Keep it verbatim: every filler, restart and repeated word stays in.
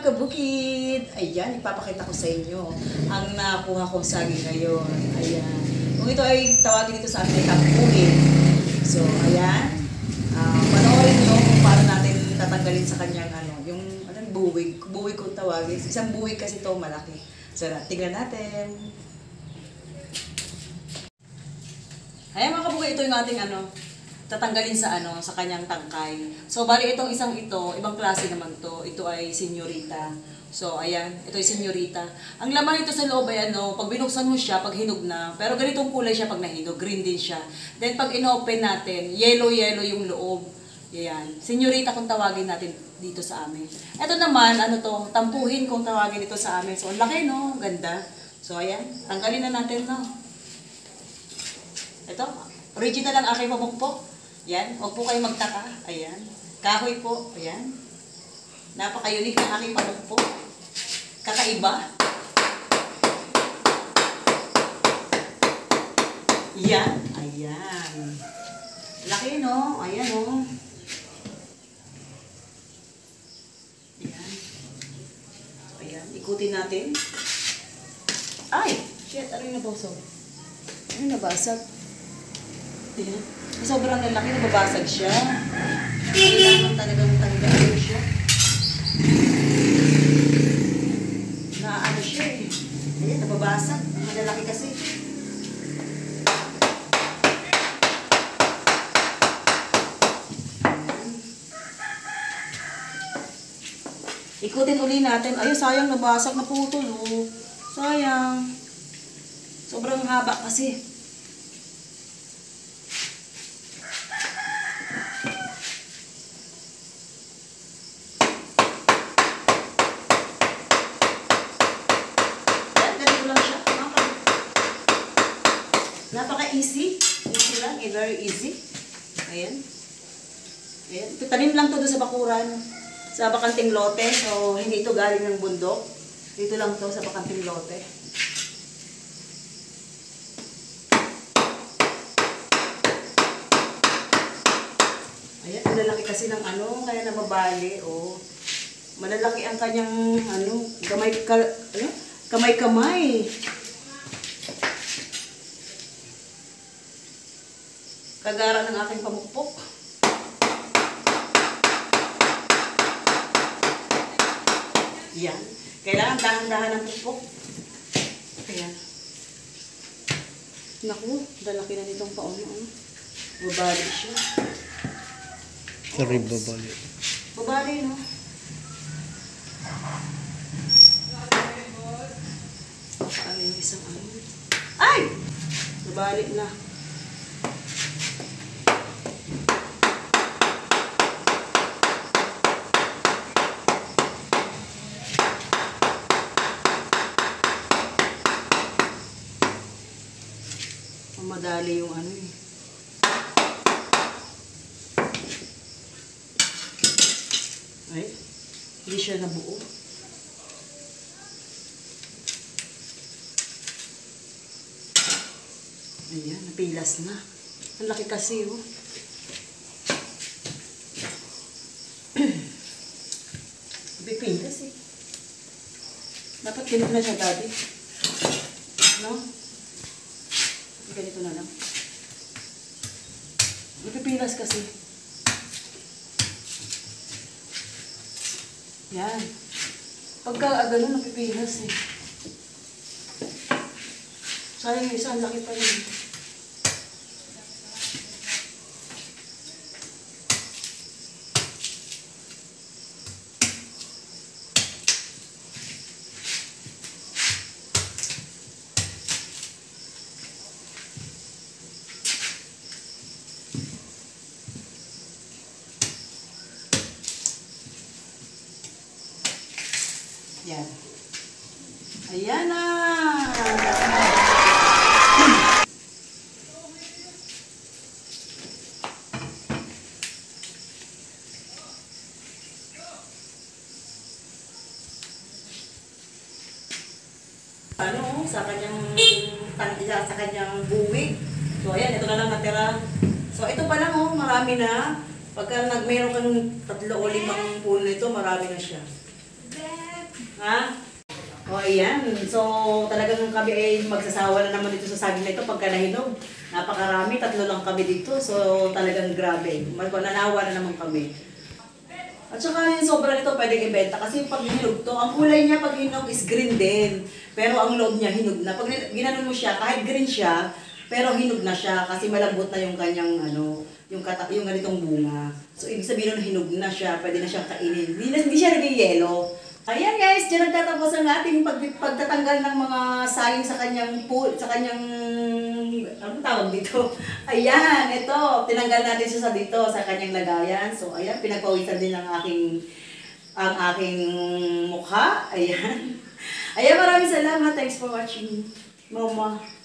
kabukid! Ayan, ipapakita ko sa inyo ang nakuha kong saging ngayon. Ayan. Kung ito ay tawagin ito sa amin ay tampuhin. So, ayan. Uh, panoorin nyo kung paano natin tatanggalin sa kanyang ano, yung anong buwig. Buwig kung tawagin. Isang buwig kasi ito malaki. So, tignan natin. Ayan mga kabukid, ito yung ating ano, tatanggalin sa ano, sa kanyang tangkay. So, bali itong isang ito, ibang klase naman to. Ito ay senyorita. So, ayan, ito ay senyorita. Ang laman nito sa loob ay ano, pag binuksan mo siya, pag hinog na, pero ganitong kulay siya pag nahinog, green din siya. Then, pag inopen natin, yellow-yellow yung loob. Ayan, senyorita kung tawagin natin dito sa amin. Ito naman, ano to, tampuhin kung tawagin ito sa amin. So, ang laki, no? Ganda. So, ayan, tanggalin na natin, no? Ito, original ang aking pamukpok. Yan, huwag po kayo magtaka. Ayan. Kahoy po. Ayan. Napaka-unique ng aking pamukpok. Kakaiba. Yan. Ayan. Laki, no? Ayan, no? Ayan. Ayan. Ikutin natin. Ay! Shit, ano yung nabasag? Ano yung nabasag? Ayan. Sobrang lalaki, nababasag siya. Kailangan talagang tanggalin siya. Naano siya eh. Ayan, nababasag. Ang lalaki kasi. Ikutin uli natin. Ay, sayang, nabasag na putol. Oh. Sayang. Sobrang haba kasi. Napaka-easy. Easy lang. Eh, very easy. Ayan. Ayan. Tanim lang to doon sa bakuran. Sa bakanting lote. So, hindi ito galing ng bundok. Dito lang to sa bakanting lote. Ayan. Malalaki kasi ng ano. Kaya nababali. Oh. Malalaki ang kanyang ano. Gamay ka, ano? Kamay-kamay. Kagara ng aking pamukpok. Yan. Kailangan dahan-dahan ng pukpok. Ayan. Naku, dalaki na nitong paon. Babali siya. Sorry, babali. Babali, no? Ano yung isang ano? Ay! Babali na. Madali yung ano eh. Ay, hindi siya nabuo. Ayan, napilas na. Ang laki kasi oh. Napipilas eh. Dapat ganito na siya dati. No? Ganito na lang. Napipilas kasi. Yan. Pagka gano'n, napipilas eh. Sayang yung isa, ang laki pa rin. Yan. Ayan na! Ano, sa kanyang tandila, sa kanyang buwig. So, ayan, ito na lang natira. So, ito pa lang, oh, marami na. Pagka nagmeron kang tatlo o limang puno nito, marami na siya. Ha? O, ayan. So, talagang kami ay magsasawa na naman dito sa saging na ito pagka nahinog. Napakarami, tatlo lang kami dito. So, talagang grabe. Mananawa na naman kami. At saka yung sobra nito pwedeng ibenta kasi pag hinog to, ang kulay niya pag hinog is green din. Pero ang loob niya hinog na. Pag ginanon mo siya, kahit green siya, pero hinog na siya kasi malambot na yung kanyang ano, yung kata yung ganitong bunga. So ibig sabihin nun hinog na siya, pwede na siyang kainin. Hindi, na, hindi siya naging yellow. Ayan guys, diyan nagtatapos ang ating pag, pagtatanggal ng mga sayang sa kanyang pool, sa kanyang, ano tawag dito? Ayan, ito, tinanggal natin siya sa dito, sa kanyang lagayan. So ayan, pinagpawisan din ang aking, ang aking mukha. Ayan. Ayan, maraming salamat. Thanks for watching. Mama.